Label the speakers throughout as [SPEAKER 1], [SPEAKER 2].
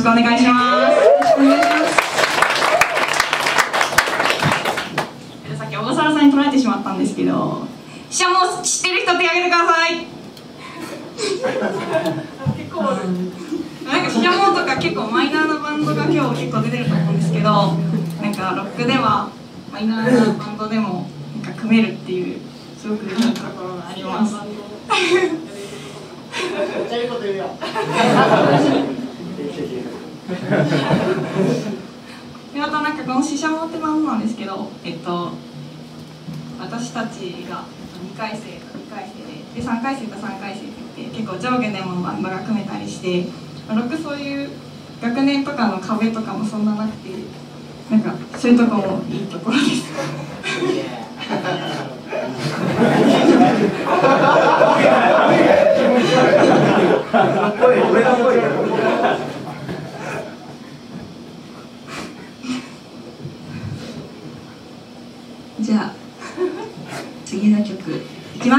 [SPEAKER 1] くお願いします。さっき小笠原さんに取られてしまったんですけど、シャモ知ってる人手挙げてください。結構なんかシャモとか結構マイナーなバンドが今日結構出てると思うんですけど、なんかロックではマイナーなバンドでもなんか組めるっていうすごくいいところがあります。めっちゃいいこと言うよ。またなんかこのシシャモってバンドなんですけど、私たちが2回生で3回生と3回生って言って結構上下でもバンドが組めたりして、そういう学年とかの壁とかもそんななくて、なんかそういうとこもいいところです。じゃあ次の曲いきます。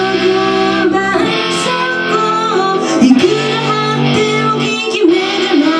[SPEAKER 2] いくら張っても聞き目でも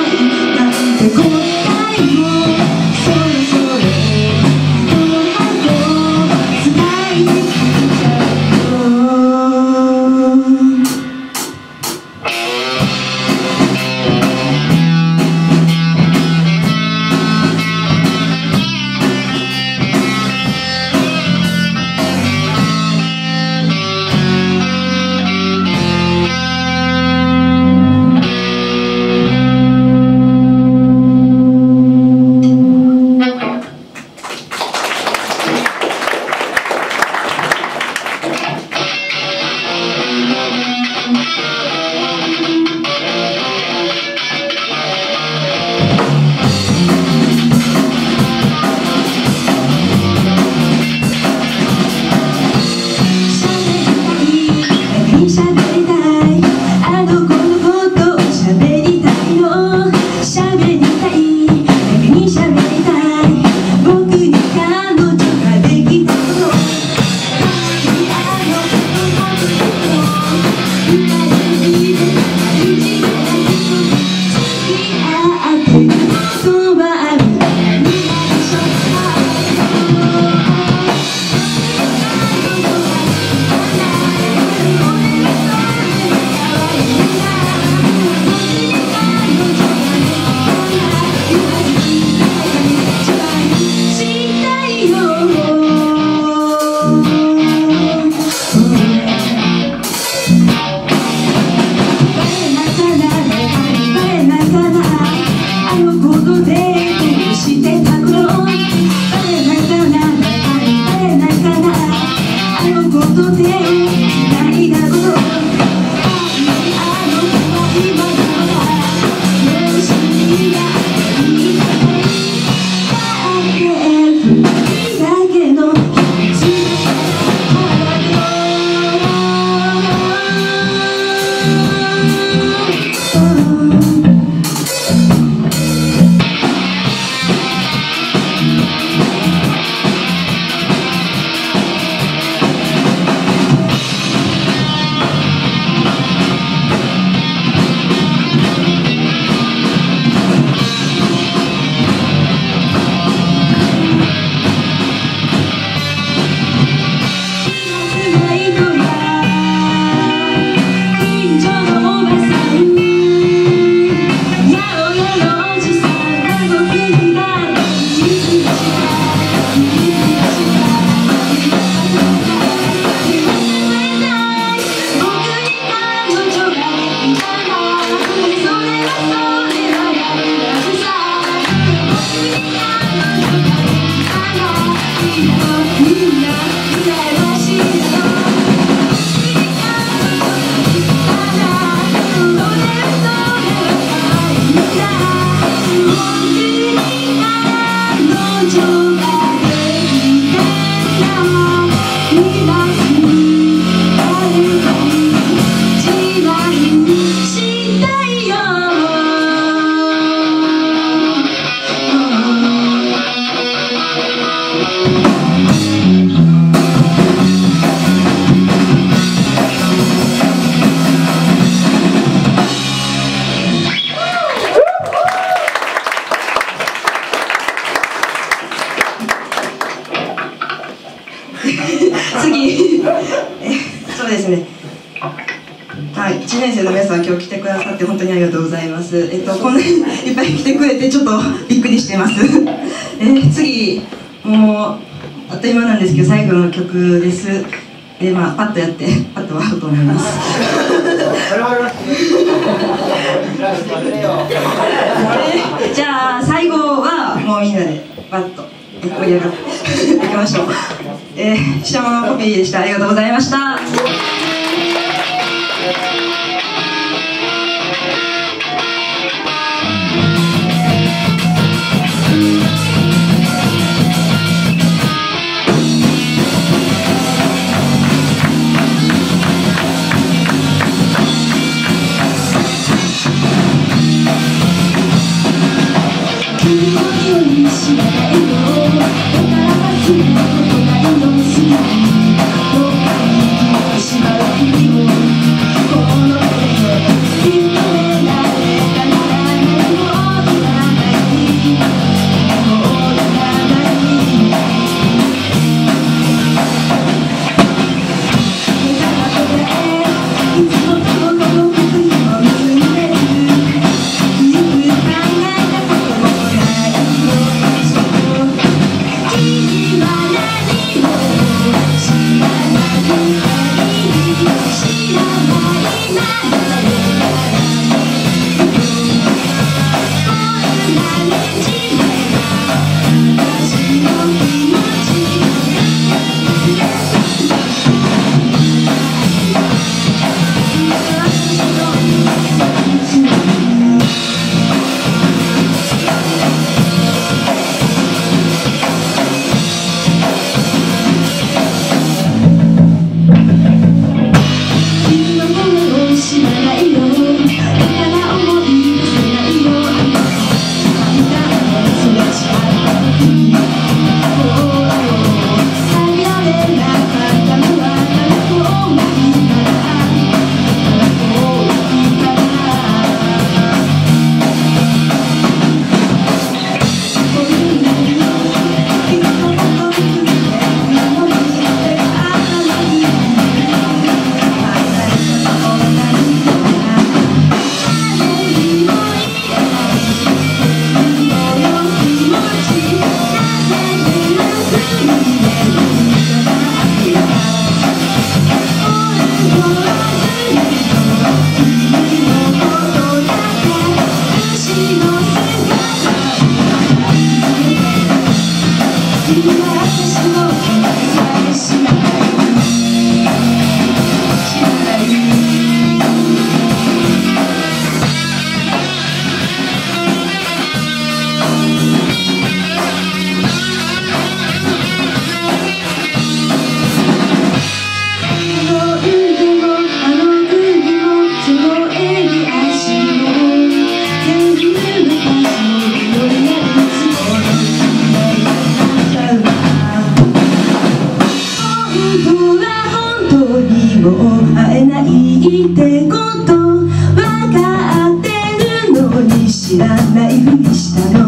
[SPEAKER 2] って本当にありがとうございます。こんなにいっぱい来てくれてちょっとびっくりしてます。次もうあっという間なんですけど最後の曲です。まあパッとやってパッと終わろうと思います。じゃあ最後はもうみんなでパッと盛り上がっていきましょう。シャマのコピーでした。ありがとうございました。知らないふりしたの